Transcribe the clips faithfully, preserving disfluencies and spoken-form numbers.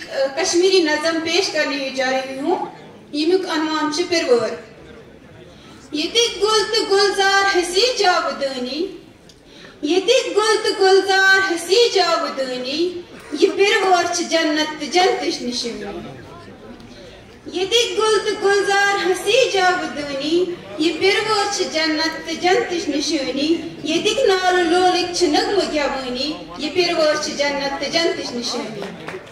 کشمیری نظم پیش کرنے جا رہی ہوں یمیک عنوان چھ پرور یتک گل تو گلزار ہسی جاودانی یتک گل تو گلزار ہسی جاودانی یہ پرور چھ جنت جنتش نشانی یتک گل تو گلزار ہسی جاودانی یہ پرور چھ جنت جنتش نشانی یتک نال لولک چھ نغمہ گیوانی یہ پرور چھ جنت جنتش نشانی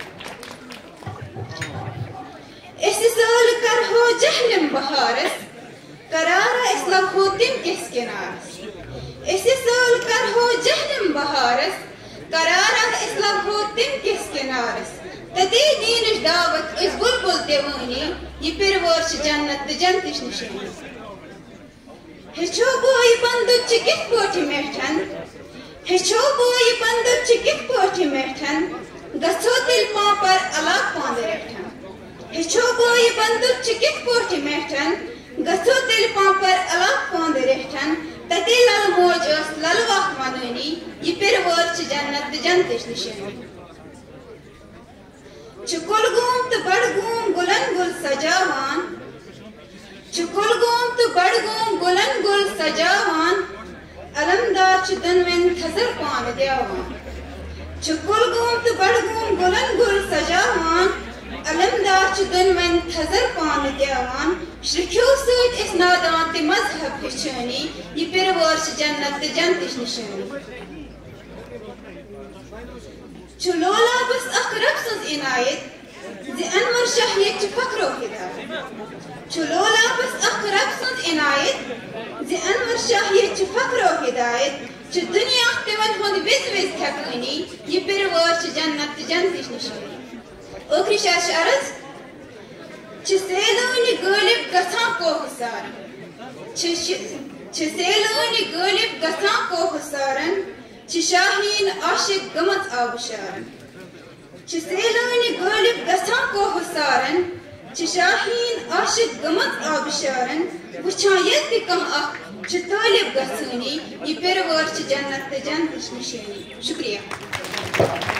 اس سال کر ہو جہلم بہارس قرارہ اس لب ہو تم کس کنارس اس سال کر ہو جہلم بہارس قرارہ اس لب ہو تم کس کنارس تتی دینش دعوت اس بلبل دیوانی یہ پرور چھ جنت جنتش نشانی ہچو بوئی بندت چھ کت پوٹی میٹھن ہچو بوئی بندت چھ کت پوٹی میٹھن گسو دل پاں پر علاق پاندے رٹھن ہچو بوئی بندت چھ کت پوٹی میٹھن گسو دل پاں پر علاق پاندے رٹھن تتی لل موج اس لل واق منونی یہ پرور چھ جنت جنتش نشانی چکل گوم تو بڑ گوم گلن گل سجاوان چکل گوم تو بڑ گوم گلن گل سجاوان علمدار چھ دنوین تھزر پان دیوان چکل گوم تو بڑ گوم گلن گل سجاوان علمدار چھ دنوین تھزر پان دیوان شرکیو سوید اس نادان تی مذہب ہچانی یہ پرور چھ جنت جنتش نشانی چلولا بس اقرب سز عنایت زی انور شاہ یہ چھ فکر و ہدایت چلولا بس اقرب سز عنایت زی انور شاہ یہ چھ فکر و ہدایت چھ دنیا تمن ہند وز وز تھکانی یہ پرور چھ جنت جنتش نشانی اوکری شاہ شعرز چھ سیلونی غالب گسان کوہ سارن چھ سیلونی غالب گسان کوہ سارن چھ شاہین عاشق گمت آبشارن چھ سیلونی غالب گسان کوہ سارن چھ شاہین عاشق گمت آبشارن وچھان یت کم اخ چھ طالب گسانی یہ پرور چھ جنت جنتش نشانی شکریہ